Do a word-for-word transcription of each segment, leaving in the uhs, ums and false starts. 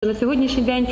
На сьогоднішній день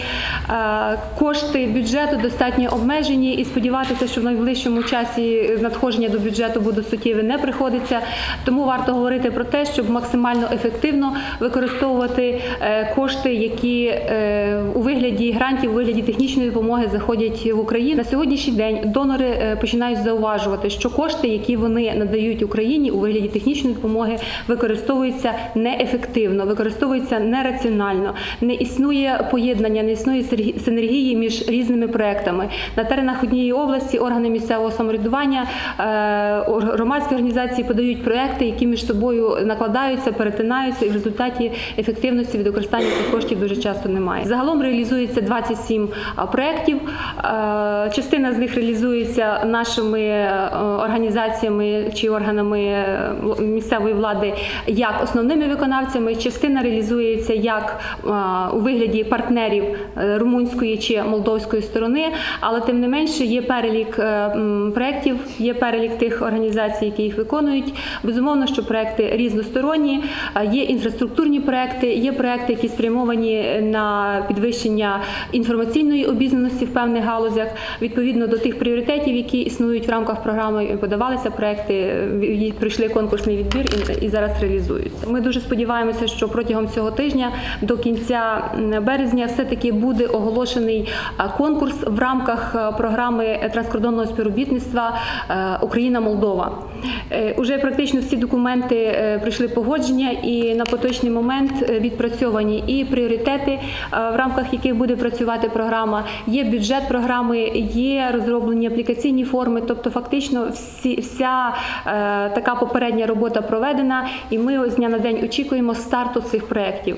кошти бюджету достатньо обмежені і сподіватися, що в найближчому часі надходження до бюджету будуть суттєві, не приходиться. Тому варто говорити про те, щоб максимально ефективно використовувати кошти, які у вигляді грантів, у вигляді технічної допомоги заходять в Україну. На сьогоднішній день донори починають зауважувати, що кошти, які вони надають Україні у вигляді технічної допомоги, використовуються неефективно, використовуються нераціонально, не існує поєднання, не існує синергії між різними проектами. На теренах однієї області органи місцевого самоврядування, громадські організації подають проекти, які між собою накладаються, перетинаються, і в результаті ефективності від використання цих коштів дуже часто немає. Загалом реалізується двадцять сім проєктів. Частина з них реалізується нашими організаціями чи органами місцевої влади як основними виконавцями, частина реалізується як у вигляді партнерів румунської чи молдовської сторони, але тим не менше є перелік проєктів, є перелік тих організацій, які їх виконують. Безумовно, що проєкти різносторонні, є інфраструктурні проєкти, є проєкти, які спрямовані на підвищення інформаційної обізнаності в певних галузях. Відповідно до тих пріоритетів, які існують в рамках програми, подавалися проєкти, пройшли конкурсний відбір і зараз реалізуються. Ми дуже сподіваємося, що протягом цього тижня до кінця березня все-таки буде оголошений конкурс в рамках програми транскордонного співробітництва Україна-Молдова. Уже практично всі документи пройшли погодження і на поточний момент відпрацьовані і пріоритети, в рамках яких буде працювати програма, є бюджет програми, є розроблені аплікаційні форми, тобто фактично всі, вся така попередня робота проведена, і ми з дня на день очікуємо старту цих проєктів.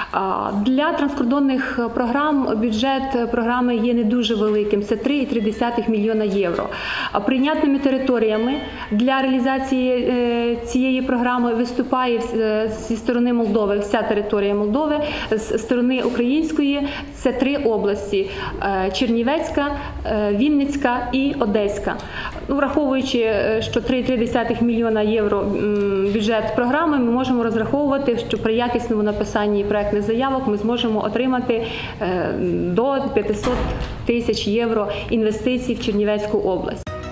Для транскордонних програм бюджет програми є не дуже великим, це три цілих три десятих мільйона євро. Прийнятними територіями для реалізації цієї програми виступає зі сторони Молдови вся територія Молдови, з сторони української це три області – Чернівецька, Вінницька і Одеська. Враховуючи, що три цілих три десятих мільйона євро бюджет програми, ми можемо розраховувати, що при якісному написанні проєктних заявок ми зможемо отримати до п'ятисот тисяч євро інвестицій в Чернівецьку область.